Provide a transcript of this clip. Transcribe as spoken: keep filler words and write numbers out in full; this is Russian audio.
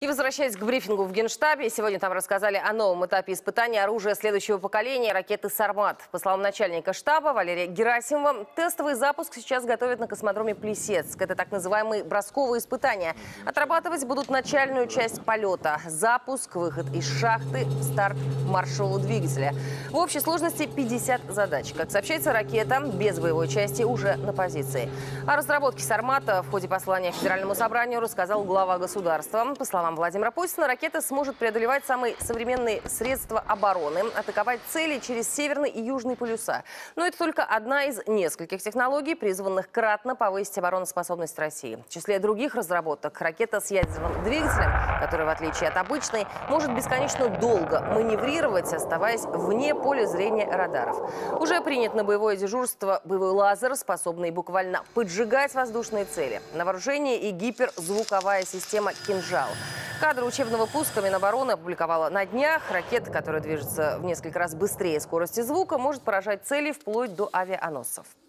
И возвращаясь к брифингу в Генштабе, сегодня там рассказали о новом этапе испытания оружия следующего поколения – ракеты «Сармат». По словам начальника штаба Валерия Герасимова, тестовый запуск сейчас готовят на космодроме Плесецк. Это так называемые бросковые испытания. Отрабатывать будут начальную часть полета – запуск, выход из шахты, старт маршевого двигателя. В общей сложности пятьдесят задач. Как сообщается, ракета без боевой части уже на позиции. О разработке «Сармата» в ходе послания Федеральному собранию рассказал глава государства. По словам Владимира Путина, ракета сможет преодолевать самые современные средства обороны, атаковать цели через северный и южный полюса. Но это только одна из нескольких технологий, призванных кратно повысить обороноспособность России. В числе других разработок ракета с ядерным двигателем, которая, в отличие от обычной, может бесконечно долго маневрировать, оставаясь вне поля зрения радаров. Уже принят на боевое дежурство боевой лазер, способный буквально поджигать воздушные цели. На вооружении и гиперзвуковая система «Кинжал». Кадры учебного пуска Минобороны опубликовала на днях. Ракета, которая движется в несколько раз быстрее скорости звука, может поражать цели вплоть до авианосцев.